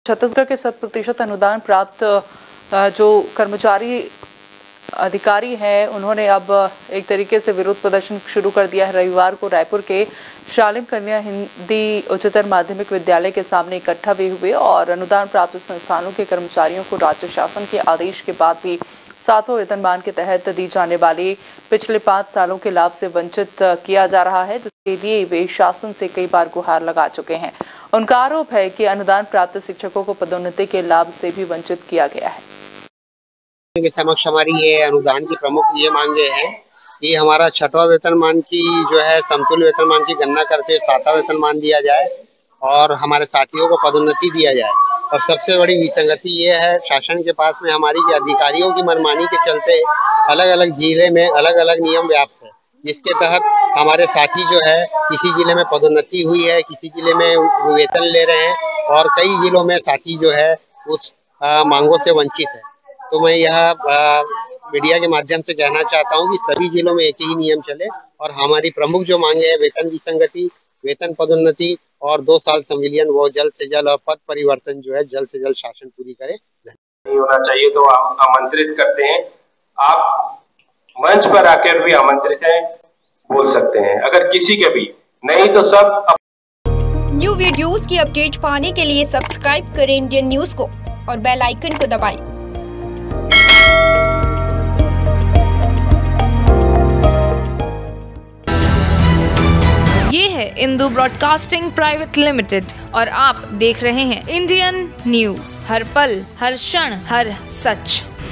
छत्तीसगढ़ के 100% अनुदान प्राप्त जो कर्मचारी अधिकारी हैं उन्होंने अब एक तरीके से विरोध प्रदर्शन शुरू कर दिया है। रविवार को रायपुर के शालिम कन्या हिंदी उच्चतर माध्यमिक विद्यालय के सामने इकट्ठा भी हुए और अनुदान प्राप्त संस्थानों के कर्मचारियों को राज्य शासन के आदेश के बाद भी 7वें वेतनमान के तहत दी जाने वाली पिछले 5 सालों के लाभ से वंचित किया जा रहा है, जिसके लिए वे शासन से कई बार गुहार लगा चुके हैं। उनका आरोप है कि अनुदान प्राप्त शिक्षकों को पदोन्नति के लाभ से भी वंचित किया गया है। समक्ष हमारी ये अनुदान की प्रमुख ये मांगे हैं कि हमारा 6वां वेतनमान की जो है समतुल्य वेतनमान की गणना करके 7वां वेतनमान दिया जाए और हमारे साथियों को पदोन्नति दिया जाए। और सबसे बड़ी विसंगति ये है शासन के पास में हमारी के अधिकारियों की मनमानी के चलते अलग अलग जिले में अलग अलग नियम व्याप्त है, जिसके तहत हमारे साथी जो है किसी जिले में पदोन्नति हुई है, किसी जिले में वेतन ले रहे हैं और कई जिलों में साथी जो है उस मांगों से वंचित है। तो मैं यह मीडिया के माध्यम से कहना चाहता हूं कि सभी जिलों में एक ही नियम चले और हमारी प्रमुख जो मांगे हैं वेतन विसंगति, वेतन पदोन्नति और 2 साल संविलियन वो जल्द से जल्द और पद परिवर्तन जो है जल्द से जल्द शासन पूरी करे। नहीं होना चाहिए तो हम आमंत्रित करते हैं, आप मंच पर आकर भी आमंत्रित हैं, बोल सकते हैं। अगर किसी के भी नहीं तो सब न्यू वीडियोस की अपडेट पाने के लिए सब्सक्राइब करें इंडियन न्यूज को और बेल आइकन को दबाएं। ये है इंदू ब्रॉडकास्टिंग प्राइवेट लिमिटेड और आप देख रहे हैं इंडियन न्यूज, हर पल, हर क्षण, हर सच।